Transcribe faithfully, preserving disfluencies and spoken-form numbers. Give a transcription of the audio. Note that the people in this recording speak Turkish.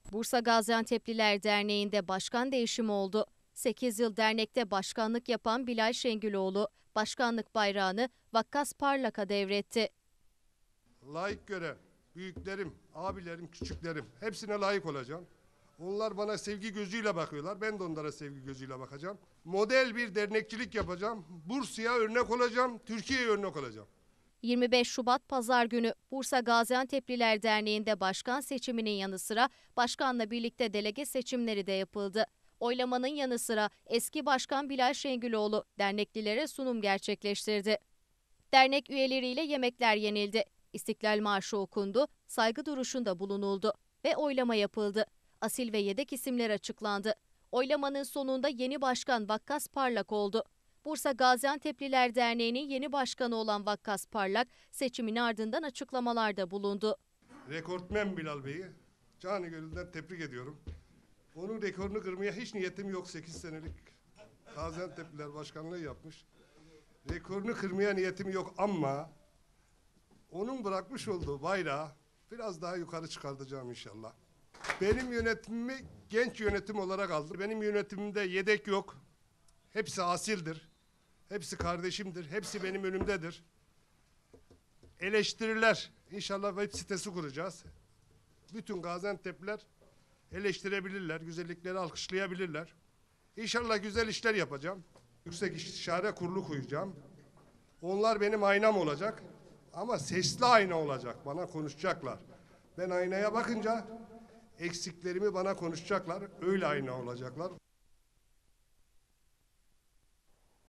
Bursa Gaziantep'liler Derneği'nde başkan değişimi oldu. sekiz yıl dernekte başkanlık yapan Bilal Şengüloğlu, başkanlık bayrağını Vakkas Parlak'a devretti. Layık gören büyüklerim, abilerim, küçüklerim hepsine layık olacağım. Onlar bana sevgi gözüyle bakıyorlar. Ben de onlara sevgi gözüyle bakacağım. Model bir dernekçilik yapacağım. Bursa'ya örnek olacağım. Türkiye'ye örnek olacağım. yirmi beş Şubat Pazar günü Bursa Gaziantep'liler Derneği'nde başkan seçiminin yanı sıra başkanla birlikte delege seçimleri de yapıldı. Oylamanın yanı sıra eski başkan Bilal Şengüloğlu derneklilere sunum gerçekleştirdi. Dernek üyeleriyle yemekler yenildi. İstiklal Marşı okundu, saygı duruşunda bulunuldu ve oylama yapıldı. Asil ve yedek isimler açıklandı. Oylamanın sonunda yeni başkan Vakkas Parlak oldu. Bursa Gaziantep'liler Derneği'nin yeni başkanı olan Vakkas Parlak, seçimin ardından açıklamalarda bulundu. Rekortmen Bilal Bey'i canı gönülden tebrik ediyorum. Onun rekorunu kırmaya hiç niyetim yok. sekiz senelik Gaziantep'liler başkanlığı yapmış. Rekorunu kırmaya niyetim yok ama onun bırakmış olduğu bayrağı biraz daha yukarı çıkartacağım inşallah. Benim yönetimimi genç yönetim olarak aldı. Benim yönetimimde yedek yok. Hepsi asildir. Hepsi kardeşimdir. Hepsi benim önümdedir. Eleştiriler. İnşallah web sitesi kuracağız. Bütün Gaziantep'liler eleştirebilirler. Güzellikleri alkışlayabilirler. İnşallah güzel işler yapacağım. Yüksek İstişare Kurulu koyacağım. Onlar benim aynam olacak. Ama sesli ayna olacak. Bana konuşacaklar. Ben aynaya bakınca eksiklerimi bana konuşacaklar. Öyle ayna olacaklar.